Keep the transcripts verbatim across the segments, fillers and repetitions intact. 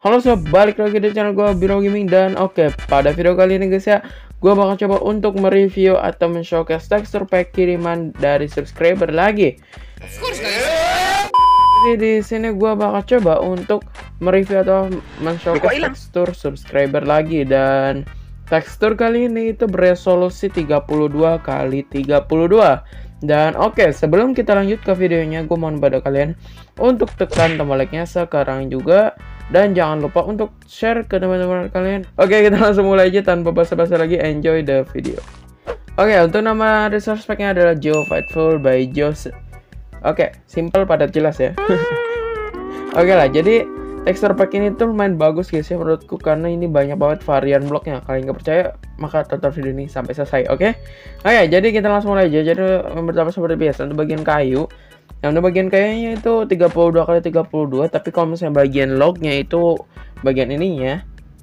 Halo sob, balik lagi di channel gue Biro Gaming. Dan oke, pada video kali ini guys ya, gue bakal coba untuk mereview atau men-showcase tekstur pack kiriman dari subscriber lagi. Jadi di sini gue bakal coba untuk mereview atau men-showcase tekstur subscriber lagi. Dan tekstur kali ini itu beresolusi tiga puluh dua kali tiga puluh dua. Dan oke, okay, sebelum kita lanjut ke videonya, gue mohon pada kalian untuk tekan tombol like-nya sekarang juga. Dan jangan lupa untuk share ke teman-teman kalian. Oke, okay, kita langsung mulai aja tanpa basa-basi lagi. Enjoy the video. Oke, okay, untuk nama resource pack-nya adalah Joe Fightful by Jose. Oke, okay, simple padat jelas ya. Oke okay lah, jadi tekstur pack ini tuh lumayan bagus guys ya menurutku, karena ini banyak banget varian bloknya. Kalian nggak percaya, maka tonton video ini sampai selesai, oke? Okay? Oke, okay, jadi kita langsung mulai aja. Jadi yang pertama seperti biasa untuk bagian kayu. Yang untuk bagian kayunya itu tiga puluh dua kali tiga puluh dua, tapi kalau misalnya bagian lognya itu bagian ininya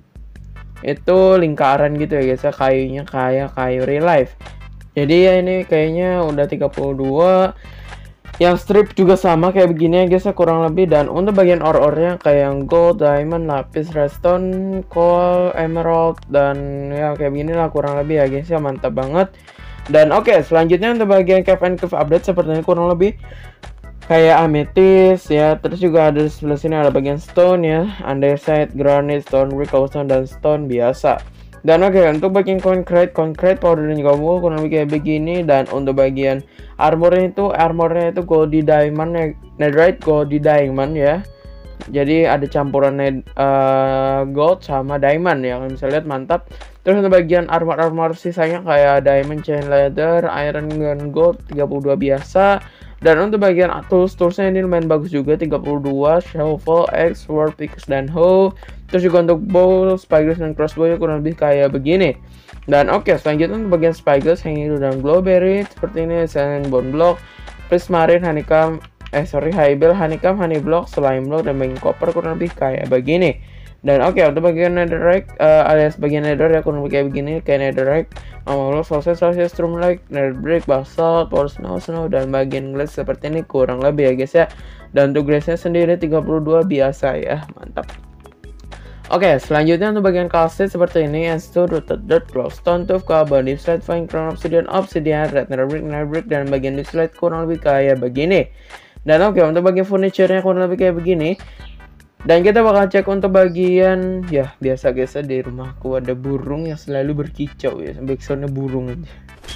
itu lingkaran gitu ya guys ya, kayunya kayak kayu real life. Jadi ya ini kayaknya udah tiga puluh dua. Yang strip juga sama kayak begini ya guys ya, kurang lebih. Dan untuk bagian ore-orenya kayak yang gold, diamond, lapis, redstone, coal, emerald, dan ya kayak begini lah kurang lebih ya guys ya, mantap banget. Dan oke, okay, selanjutnya untuk bagian cave and cave update seperti ini kurang lebih kayak amethyst ya. Terus juga ada di sebelah sini ada bagian stone ya, andesite, granite, stone brick, cobblestone, dan stone biasa. Dan oke, okay, untuk bagian concrete, concrete powder dan juga wool kurang lebih kayak begini. Dan untuk bagian armornya itu, armornya itu goldy diamond, netherite goldy diamond ya. Jadi ada campuran net, uh, gold sama diamond ya, kalian bisa lihat mantap. Terus untuk bagian armor-armor sisanya kayak diamond, chain leather, iron, dan gold tiga puluh dua biasa. Dan untuk bagian tools, toolsnya ini lumayan bagus juga, tiga puluh dua, shovel, axe, sword, pickaxe, dan hoe. Terus juga untuk bow, spyglass, dan crossbow kurang lebih kayak begini. Dan oke, okay, selanjutnya untuk bagian spyglass, hanging dan glowberry seperti ini, sand bone block, prismarine, honeycomb, eh sorry, highbell, honeycomb, honey block, slime block, dan bagian copper kurang lebih kayak begini. Dan oke, okay, untuk bagian netherrack uh, alias bagian nether ya kurang lebih kayak begini, kayak netherrack, normal sources, sources, strumlight, nether brick, basalt, power snow, snow, dan bagian glass seperti ini kurang lebih ya guys ya. Dan untuk glassnya sendiri tiga puluh dua biasa ya, mantap. Oke, okay, selanjutnya untuk bagian calcite seperti ini, stone, rooted dirt, glowstone, tooth, carbon, dipslate, fine, crown, obsidian, obsidian, red nether brick, nether brick, dan bagian dipslate kurang lebih kayak begini. Dan oke, okay, untuk bagian furniture-nya kurang lebih kayak begini. Dan kita bakal cek untuk bagian, ya biasa guys ya, di rumahku ada burung yang selalu berkicau ya, backsoundnya burung aja.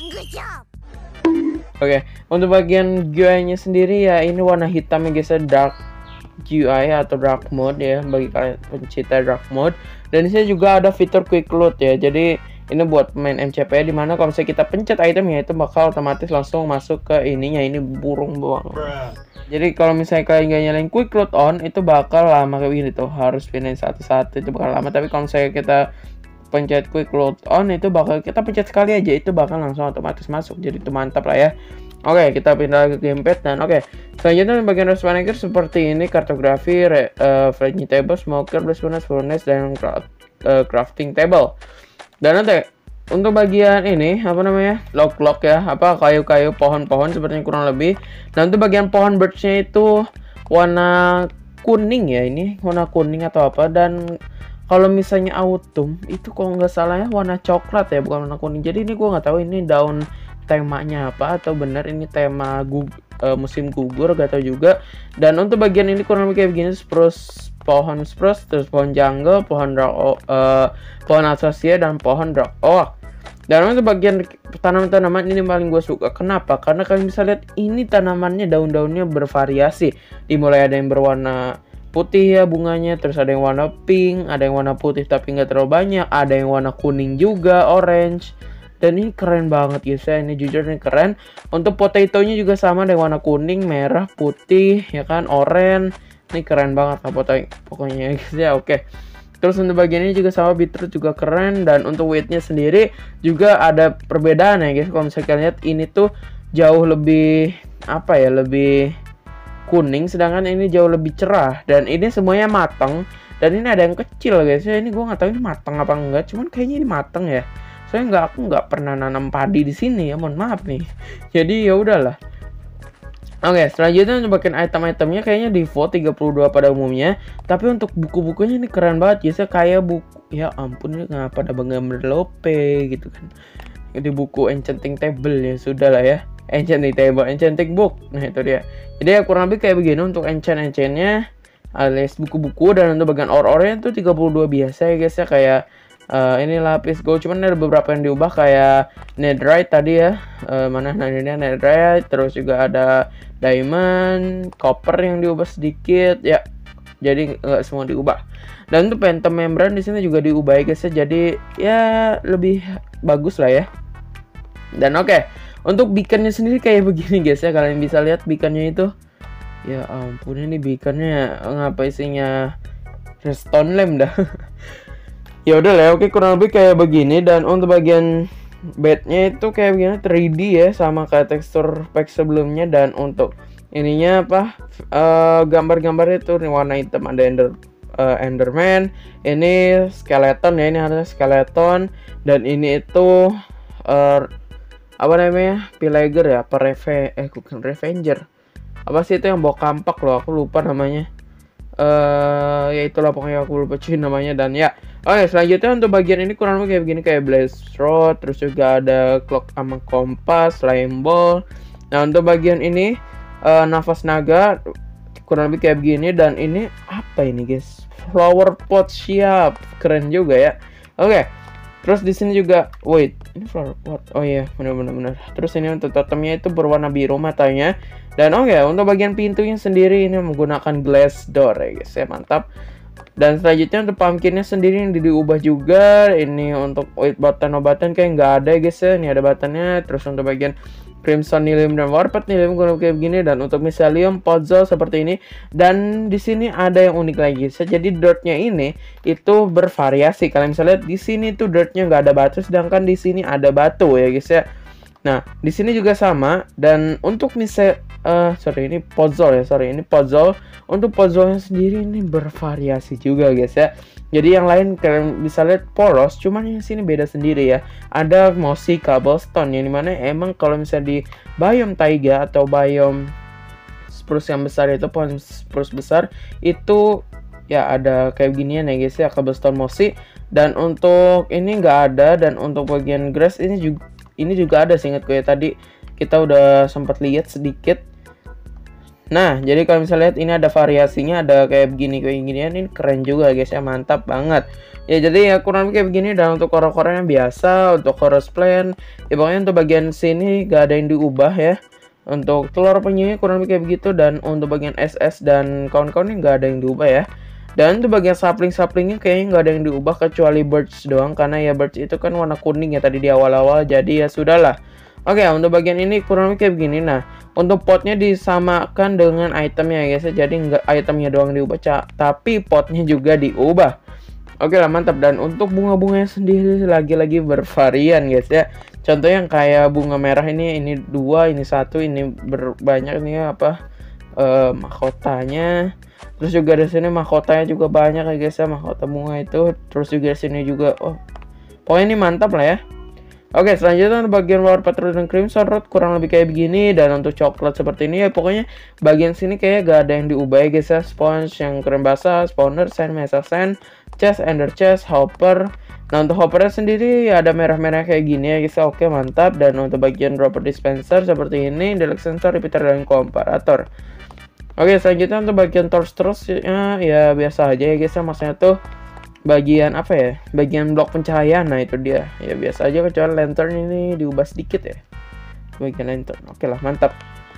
Oke, okay, untuk bagian G U I-nya sendiri ya ini warna hitam ya guys ya, dark G U I atau dark mode ya bagi kalian pencinta dark mode. Dan di sini juga ada fitur quick load ya, jadi ini buat main M C P dimana kalau misalnya kita pencet itemnya itu bakal otomatis langsung masuk ke ininya, ini burung bawang. Jadi kalau misalnya kalian nggak nyalain quick load on itu bakal lama kayak gini tuh, harus pindahin satu-satu itu bakal lama. Tapi kalau misalnya kita pencet quick load on itu bakal kita pencet sekali aja itu bakal langsung otomatis masuk, jadi itu mantap lah ya. Oke, kita pindah ke gamepad. Dan oke, selanjutnya bagian resource seperti ini, kartografi, uh, framing table, smoker, blast furnace, furnace, dan craft, uh, crafting table. Dan nanti untuk bagian ini apa namanya, log-log ya, apa kayu-kayu, pohon-pohon sepertinya kurang lebih. Dan untuk bagian pohon birch-nya itu warna kuning ya, ini warna kuning atau apa. Dan kalau misalnya autumn itu kalau nggak salah ya warna coklat ya, bukan warna kuning. Jadi ini gua nggak tahu ini daun temanya apa atau benar ini tema gug uh, musim gugur, gak tahu juga. Dan untuk bagian ini kurang lebih kayak begini, spruce, pohon spruce, terus pohon jungle, pohon rock, uh, pohon acacia, dan pohon rock oak. Dan untuk bagian tanaman-tanaman ini paling gue suka. Kenapa? Karena kalian bisa lihat ini tanamannya daun-daunnya bervariasi. Dimulai ada yang berwarna putih ya bunganya, terus ada yang warna pink, ada yang warna putih tapi nggak terlalu banyak, ada yang warna kuning juga, orange. Dan ini keren banget guys ya, ini jujur ini keren. Untuk potato-nya juga sama, ada yang warna kuning, merah, putih, ya kan, oranye. Ini keren banget lah potato pokoknya guys ya, oke. Terus untuk bagian ini juga sama, beetroot juga keren. Dan untuk weight-nya sendiri juga ada perbedaan ya guys. Kalau misalnya kalian lihat ini tuh jauh lebih apa ya, lebih kuning, sedangkan ini jauh lebih cerah. Dan ini semuanya matang. Dan ini ada yang kecil guys ya, ini gue nggak tahu ini matang apa enggak, cuman kayaknya ini matang ya. Saya nggak, aku nggak pernah nanam padi di sini ya, mohon maaf nih. Jadi ya udahlah. Oke, selanjutnya untuk bagian item-itemnya kayaknya default tiga puluh dua pada umumnya. Tapi untuk buku-bukunya ini keren banget. Biasanya kayak buku, ya ampun ini ngapa ada gambar Lope gitu kan. Ini buku enchanting table ya, sudah lah ya. Enchanting table, enchanting book. Nah itu dia. Jadi ya kurang lebih kayak begini untuk enchant-enchantnya alias buku-buku. Dan untuk bagian or-ornya itu tiga puluh dua biasa ya guys ya. Kayak uh, ini lapis gold, cuman ada beberapa yang diubah kayak netherite tadi ya. Uh, mana nah ini netherite, terus juga ada diamond, copper yang diubah sedikit ya. Jadi nggak semua diubah. Dan untuk phantom membrane di sini juga diubah ya guys ya. Jadi ya lebih bagus lah ya. Dan oke, okay, untuk beaconnya sendiri kayak begini guys ya. Kalian bisa lihat beaconnya itu. Ya ampun ini beaconnya ngapa isinya redstone lamp dah. Ya udah lah, oke kurang lebih kayak begini. Dan untuk bagian bednya itu kayak begini tiga D ya, sama kayak tekstur pack sebelumnya. Dan untuk ininya apa gambar-gambar uh, itu warna hitam, ada ender uh, enderman, ini skeleton ya, ini harusnya skeleton. Dan ini itu uh, apa namanya, pillager ya, apa reve eh bukan revenger, apa sih itu yang bawa kampak loh, aku lupa namanya. Uh, ya itulah pokoknya aku lupa cuy namanya. Dan ya oke, okay, selanjutnya untuk bagian ini kurang lebih kayak begini, kayak blaze rod, terus juga ada clock sama kompas, slime ball. Nah untuk bagian ini uh, nafas naga kurang lebih kayak begini. Dan ini apa ini guys, flower pot, siap, keren juga ya. Oke, okay. Terus di sini juga, wait, ini flower pot, oh iya, benar-benar benar. Terus ini untuk totemnya itu berwarna biru matanya. Dan oke, okay, untuk bagian pintunya sendiri ini menggunakan glass door ya guys ya, mantap. Dan selanjutnya untuk pumpkinnya sendiri yang diubah juga. Ini untuk wait button obatan kayak nggak ada ya guys ya, ini ada buttonnya. Terus untuk bagian crimson, nilium, dan warped nilium kurang kayak begini. Dan untuk miselium, puzzle seperti ini. Dan di sini ada yang unik lagi. Jadi dirtnya ini itu bervariasi. Kalian bisa lihat di sini tuh dirtnya nggak ada batu, sedangkan di sini ada batu ya guys ya. Nah di sini juga sama. Dan untuk misal uh, sorry ini puzzle ya, sorry ini puzzle. Untuk puzzle-nya sendiri ini bervariasi juga guys ya. Jadi yang lain kalian bisa lihat poros, cuman yang sini beda sendiri ya. Ada mossy cobblestone yang dimana emang kalau misalnya di biome taiga atau biome spruce yang besar itu, pohon spruce besar itu ya ada kayak ginian ya guys ya, cobblestone mossy. Dan untuk ini nggak ada. Dan untuk bagian grass ini juga ini juga ada, seingat gue tadi kita udah sempat lihat sedikit. Nah, jadi kalau misalnya lihat ini ada variasinya, ada kayak begini kayak ginian, ini keren juga guys ya, mantap banget. Ya jadi ya kurang lebih kayak begini. Dan untuk core-corenya biasa, untuk chorus plan, ya pokoknya untuk bagian sini gak ada yang diubah ya. Untuk telur penyunya kurang lebih kayak begitu. Dan untuk bagian S S dan kawan-kawannya gak ada yang diubah ya. Dan untuk bagian sapling-saplingnya kayaknya nggak ada yang diubah kecuali birch doang, karena ya birch itu kan warna kuning ya tadi di awal-awal, jadi ya sudahlah. Oke, untuk bagian ini kurang lebih kayak begini. Nah, untuk potnya disamakan dengan itemnya guys ya, jadi nggak itemnya doang diubah, tapi potnya juga diubah. Oke lah, mantap. Dan untuk bunga-bunganya sendiri lagi-lagi bervarian guys ya. Contoh yang kayak bunga merah ini, ini dua, ini satu, ini berbanyak nih apa uh, mahkotanya. Terus juga di sini mahkotanya juga banyak ya guys ya, mahkota bunga itu. Terus juga di sini juga, oh pokoknya ini mantap lah ya. Oke, selanjutnya untuk bagian warped rod dan crimson rod kurang lebih kayak begini. Dan untuk coklat seperti ini ya, pokoknya bagian sini kayak gak ada yang diubah ya guys ya. Sponge yang keren basah, spawner, sand, mesa sand, chest, ender chest, hopper. Nah untuk hoppernya sendiri ya ada merah-merah kayak gini ya guys ya. Oke, mantap. Dan untuk bagian dropper dispenser seperti ini, deluxe sensor, repeater, dan komparator. Oke, selanjutnya untuk bagian torch terusnya ya biasa aja ya guys ya. Maksudnya tuh bagian apa ya, bagian blok pencahayaan. Nah itu dia ya biasa aja, kecuali lantern ini diubah sedikit ya, bagian lantern. Oke lah, mantap.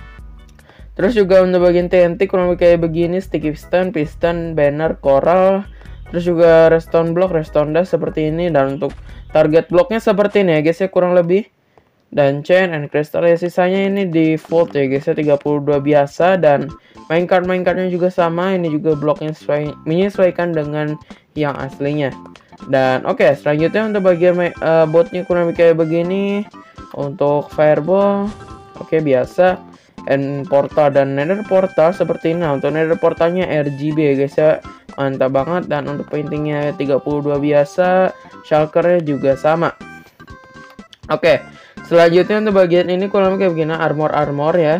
Terus juga untuk bagian T N T kurang lebih kayak begini, sticky piston, piston, banner, coral. Terus juga redstone block, redstone dust seperti ini. Dan untuk target blocknya seperti ini ya guys ya kurang lebih. Dan chain and crystal ya sisanya ini default ya guys ya, tiga puluh dua biasa. Dan minecart minecartnya juga sama, ini juga bloknya sesuai, menyesuaikan dengan yang aslinya. Dan oke, okay, selanjutnya untuk bagian uh, botnya kurang lebih kayak begini. Untuk fireball oke okay, biasa. And portal dan nether portal seperti ini. Nah, untuk nether portalnya R G B ya guys ya, mantap banget. Dan untuk paintingnya tiga puluh dua biasa, shulkernya juga sama. Oke okay. Selanjutnya untuk bagian ini kurang lebih kayak begini, armor-armor ya.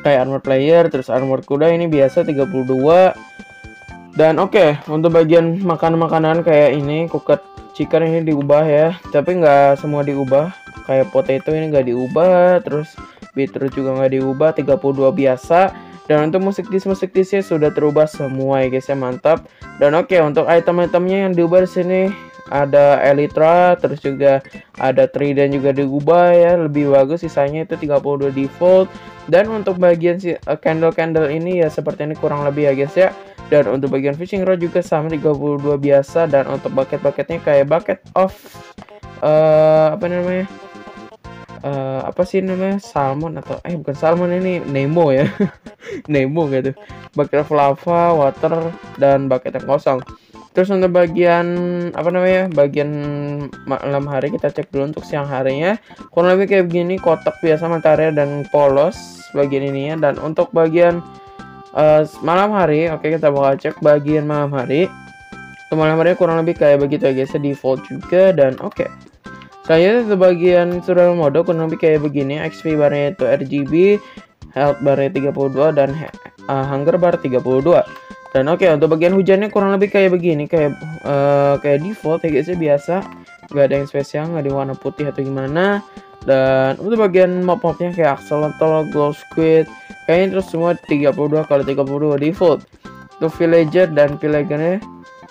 kayak armor player, terus armor kuda ini biasa tiga puluh dua. Dan oke, okay, untuk bagian makanan-makanan kayak ini cooked chicken ini diubah ya, tapi nggak semua diubah. Kayak potato ini nggak diubah, terus beetroot juga nggak diubah, tiga puluh dua biasa. Dan untuk musik dis musik disnya sudah terubah semua ya guys ya, mantap. Dan oke, okay, untuk item-itemnya yang diubah di sini ada Elytra, terus juga ada Trident juga diubah ya, lebih bagus. Sisanya itu tiga puluh dua default. Dan untuk bagian si uh, candle-candle ini ya seperti ini kurang lebih ya guys ya. Dan untuk bagian fishing rod juga sama tiga puluh dua biasa. Dan untuk bucket-bucketnya kayak bucket of uh, apa namanya? Uh, apa sih namanya, salmon atau eh bukan salmon, ini Nemo ya. Nemo gitu, bucket of lava, water, dan bucket yang kosong. Terus untuk bagian apa namanya, bagian malam hari kita cek dulu. Untuk siang harinya kurang lebih kayak begini, kotak biasa, matahari dan polos bagian ininya. Dan untuk bagian uh, malam hari, oke okay, kita bakal cek bagian malam hari. Untuk malam hari kurang lebih kayak begitu ya guys, default juga. Dan oke okay. Saya sebagian survival mode kurang lebih kayak begini, X P barnya itu R G B, health barnya tiga puluh dua, dan uh, hunger bar tiga puluh dua. Dan oke okay, untuk bagian hujannya kurang lebih kayak begini, kayak uh, kayak default ya guys ya, biasa, nggak ada yang spesial, nggak di warna putih atau gimana. Dan untuk bagian mob-mobnya kayak axolotl, glow squid, kayaknya terus semua tiga puluh dua kali tiga puluh dua default. Untuk villager dan villagernya,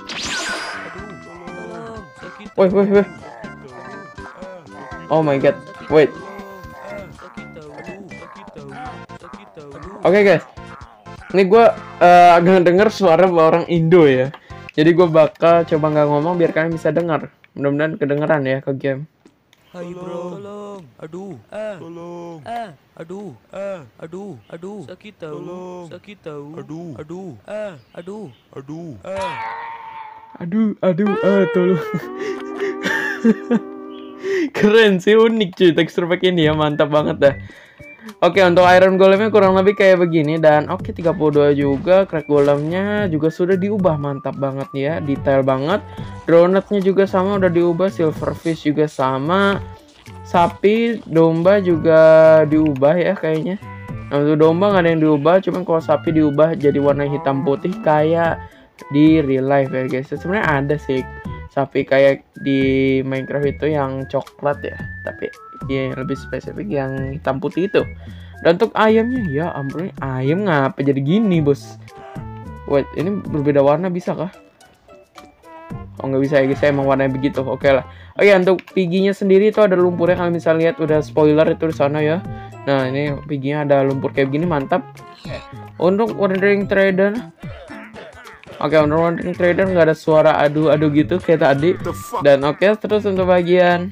woi woi woi. Oh my god, wait. Oke okay, guys, ini gue uh, agak denger suara orang Indo ya. Jadi gue bakal coba nggak ngomong biar kalian bisa dengar. Mudah-mudahan kedengeran ya ke game. Hai bro, tolong, aduh, ah, tolong, ah, aduh, ah, aduh, aduh, sakit tahu, tolong, sakit tahu, aduh, aduh, ah, aduh, aduh, ah, aduh, aduh, ah, tolong. Keren sih, unik cuy tekstur pack ini ya, mantap banget dah. Oke, untuk iron golemnya kurang lebih kayak begini. Dan oke, tiga puluh dua juga. Crack golemnya juga sudah diubah, mantap banget ya, detail banget. Drownetnya juga sama, udah diubah. Silverfish juga sama. Sapi, domba juga diubah ya kayaknya. Nah, untuk domba nggak ada yang diubah, cuman kalau sapi diubah jadi warna hitam putih kayak di real life ya guys. Sebenarnya ada sih sapi kayak di Minecraft itu yang coklat ya, tapi ya lebih spesifik yang hitam putih itu. Dan untuk ayamnya, ya ampun, ayam ngapa jadi gini bos? Wait, ini berbeda warna bisa kah? Oh nggak bisa ya guys, emang warnanya begitu. Oke okay lah. Oke, untuk piginya sendiri itu ada lumpurnya, kalian bisa lihat udah spoiler itu di sana ya. Nah ini piginya ada lumpur kayak begini, mantap. Untuk wandering trader, oke, okay, untuk wandering trader nggak ada suara aduh-aduh gitu kayak tadi. Dan oke, okay, terus untuk bagian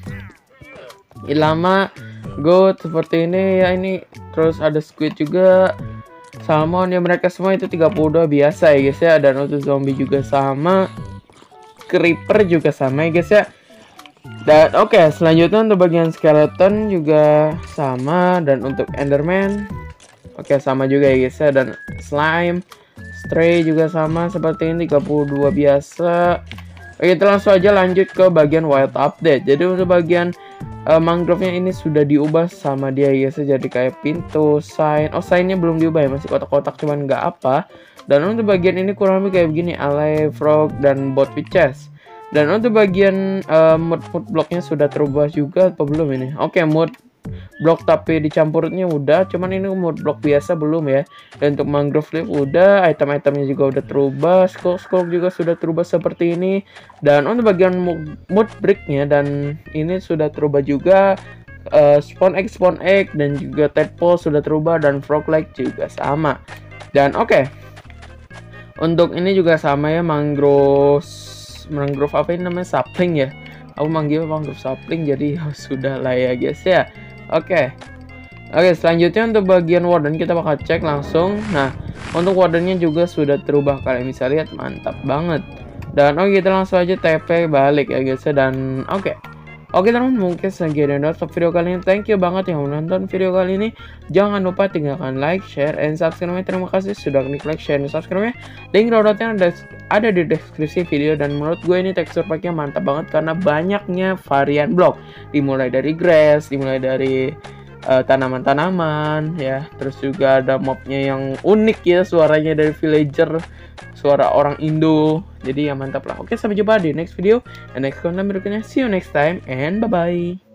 ilama goat seperti ini ya, ini terus ada squid juga, salmon ya, mereka semua itu tiga puluh dua biasa ya guys ya. Dan untuk zombie juga sama, creeper juga sama ya guys ya. Dan oke, okay, selanjutnya untuk bagian skeleton juga sama. Dan untuk enderman oke okay, sama juga ya guys ya. Dan slime, stray juga sama seperti ini, tiga puluh dua biasa. Oke, kita langsung aja lanjut ke bagian wild update. Jadi untuk bagian uh, mangrove-nya ini sudah diubah sama dia ya guys. Jadi kayak pintu, sign. Oh, sign-nya belum diubah ya, masih kotak-kotak cuman nggak apa. Dan untuk bagian ini kurang lebih kayak begini, alley, frog, dan bot with chest. Dan untuk bagian uh, mood food blocknya sudah terubah juga apa belum ini? Oke, okay, mood block tapi dicampurnya udah, cuman ini mood block biasa belum ya. Dan untuk mangrove leaf udah, item-itemnya juga udah terubah, skull-skull juga sudah terubah seperti ini. Dan untuk bagian mood bricknya dan ini sudah terubah juga, uh, spawn egg spawn egg dan juga tadpole sudah terubah, dan frog leg juga sama. Dan oke, okay, untuk ini juga sama ya, mangrove mangrove apa ini namanya, sapling ya, aku manggil mangrove sapling, jadi ya sudah lah ya guys ya. Oke, okay. Oke, okay, selanjutnya untuk bagian warden kita bakal cek langsung. Nah, untuk wardennya juga sudah terubah, kalian bisa lihat, mantap banget. Dan oke, okay, kita langsung aja T P balik ya guys. Dan oke, okay. Oke teman-teman, mungkin sekian dari video kali ini. Thank you banget yang menonton video kali ini. Jangan lupa tinggalkan like, share, and subscribe. Terima kasih sudah klik like, share, dan subscribe-nya. Link downloadnya ada, ada di deskripsi video. Dan menurut gue ini tekstur packnya mantap banget karena banyaknya varian blok. Dimulai dari grass, dimulai dari uh, tanaman-tanaman ya. Terus juga ada mobnya yang unik ya, suaranya dari villager, suara orang Indo. Jadi ya mantap lah. Oke, sampai jumpa di next video dan next content berikutnya. See you next time and bye bye.